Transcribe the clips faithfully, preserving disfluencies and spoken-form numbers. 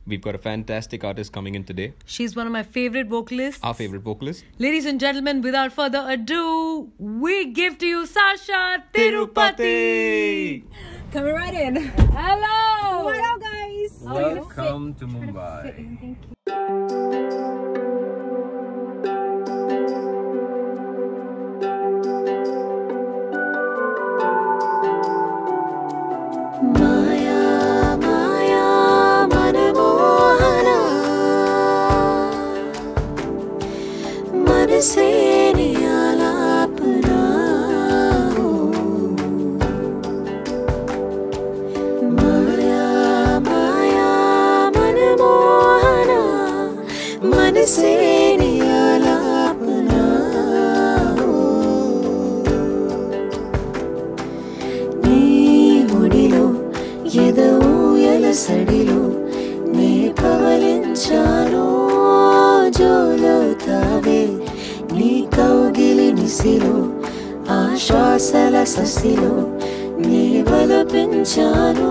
We've got a fantastic artist coming in today. She's one of my favorite vocalists. Our favorite vocalist. Ladies and gentlemen, without further ado, we give to you Sasha Tirupati. Coming right in. Hello. What up, guys? Welcome to Mumbai. Thank you. से नियालापना हो माया माया मनमोहना मन से नियालापना हो नी मुडिलो ఎదూయల సడిలో నే పవలించాలో జోలవుతావే నీ కౌగిలి నిసిలో ఆశ్వాసల ససిలో నీ బలపించాను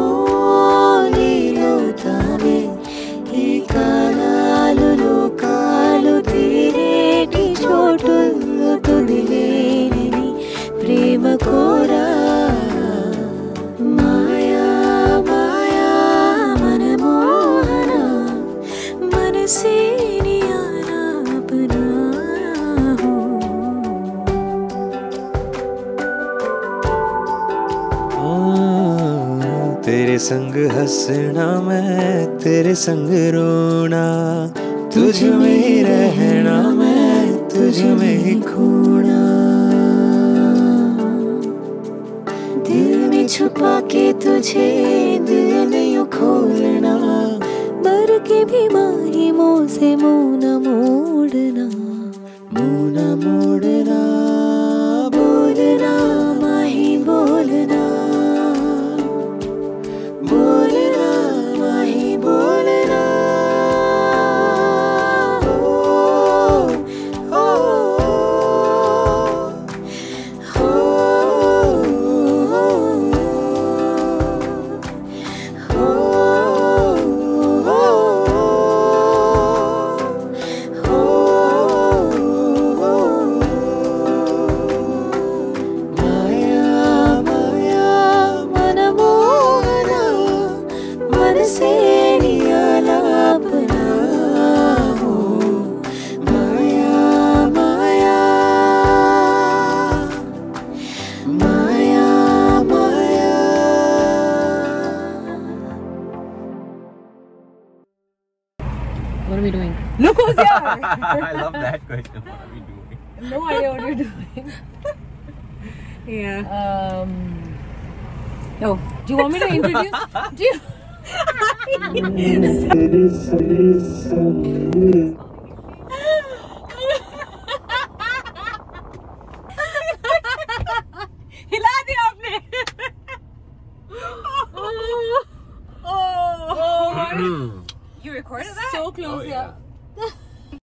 నీలవుతావే ఈ కాలాలు లోకాలు తీరేటి చోటుల్లో తుదిలేని నీ ప్రేమ కోరా మాయా మాయా మనమోహన మనసే तेरे संग हंसना मैं तेरे संग रोना तुझ में ही रहना मैं तुझ में ही खोना दिल में छुपा के तुझे दिल नहीं खोलना मर के बीमारी मुँह से मुँह न मोड़ना मुँह न मोड़ना बोलना माही बोलना बोलना माही बोलना हो हो हो What are we doing? Look who's here! I love that question. What are we doing? No idea what you're doing. Yeah. Um. Oh, do you want me to introduce? Do you?